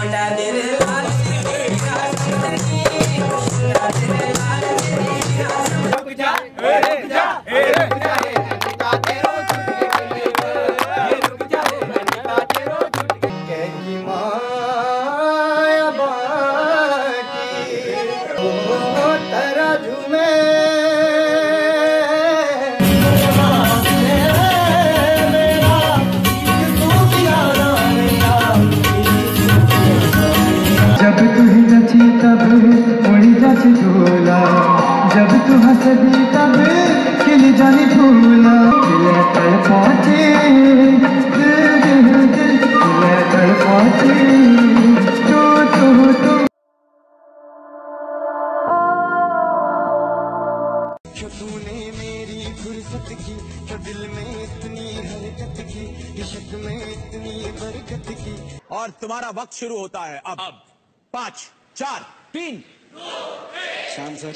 जब तू नची तब उड़ी जाती झूला, जब तू हंसदी तब खिली जानी फूला। दिल तड़पाती दिल तड़पाती तू तूने मेरी फुर्सत की, तो दिल में इतनी हरकत की, इश्क में इतनी बरकत की। और तुम्हारा वक्त शुरू होता है अब 5 4 3 शान सर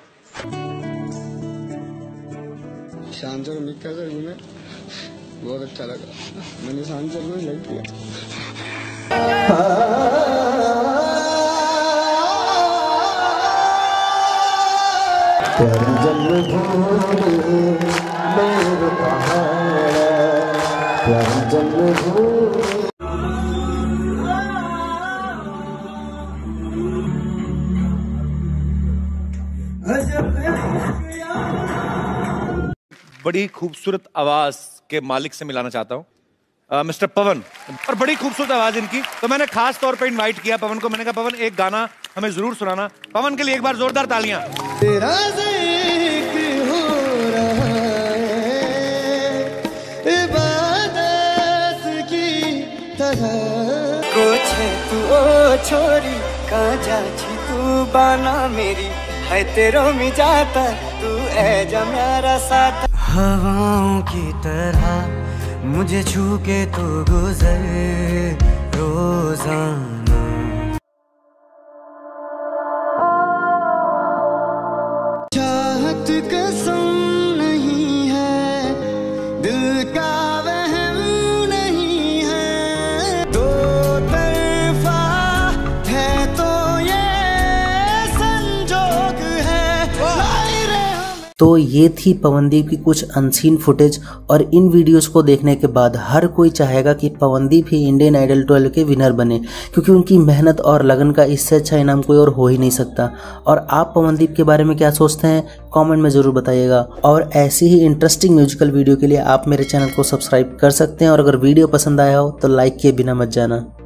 उम्मीद कर सर घूमे, बहुत अच्छा लगा। मैंने शान सर को लाइक किया। बड़ी खूबसूरत आवाज के मालिक से मिलाना चाहता हूँ, मिस्टर पवन। और बड़ी खूबसूरत आवाज इनकी, तो मैंने खास तौर पे इनवाइट किया पवन को। मैंने कहा पवन एक गाना हमें जरूर सुनाना। पवन के लिए एक बार जोरदार तालियां। तेरा ज़िक्र हो रहा है इबादत की तरह। कुछ तू ओ छोरी का जाची तू बाना मेरी है तेरो में जाता तू है जा मेरा साथ। हवाओं की तरह मुझे छू के तू गुजरे रोजाना। चाहत कसम नहीं है, दिल का वहम नहीं है, दो तरफा है तो ये संजोग है। तो ये थी पवनदीप की कुछ अनसीन फुटेज, और इन वीडियोस को देखने के बाद हर कोई चाहेगा कि पवनदीप ही इंडियन आइडल 12 के विनर बने, क्योंकि उनकी मेहनत और लगन का इससे अच्छा इनाम कोई और हो ही नहीं सकता। और आप पवनदीप के बारे में क्या सोचते हैं कमेंट में ज़रूर बताइएगा। और ऐसी ही इंटरेस्टिंग म्यूजिकल वीडियो के लिए आप मेरे चैनल को सब्सक्राइब कर सकते हैं, और अगर वीडियो पसंद आया हो तो लाइक किए बिना मत जाना।